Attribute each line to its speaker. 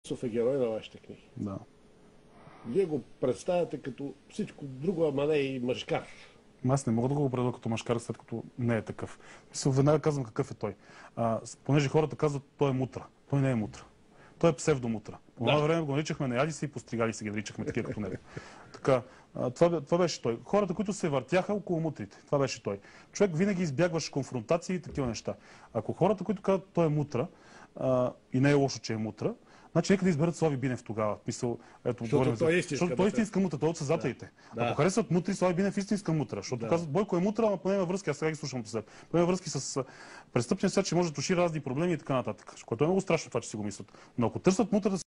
Speaker 1: Е герой на вашите книги.
Speaker 2: Да.
Speaker 1: Вие го представяте като всичко друго, ама не и мъжкар.
Speaker 2: Аз не мога да го определя като мъжкар, след като не е такъв. Веднага казвам какъв е той. Понеже хората казват, той е мутра. Той не е мутра. Той е псевдомутра. По това време го наричахме наяди си и постригали си ги, наричахме такива като него. Така, това беше той. Хората, които се въртяха около мутрите, това беше той. Човек винаги избягваше конфронтации и такива неща. Ако хората, които казват, той е мутра, и не е лошо, че е мутра, значи нека да изберат Слави Бинев тогава.
Speaker 1: Защото той е истинска.
Speaker 2: Защото той е истинска мутра, той е от създателите.
Speaker 1: Да.
Speaker 2: Ако харесват мутри, Слави Бинев е истинска мутра. Защото казват, Бойко е мутра, ама поне има връзки, аз сега ги слушам послед. Поне има връзки с престъпния свят, че може да туши разни проблеми и така нататък. Което е много страшно това, че си го мислят. Но ако търсят мутра,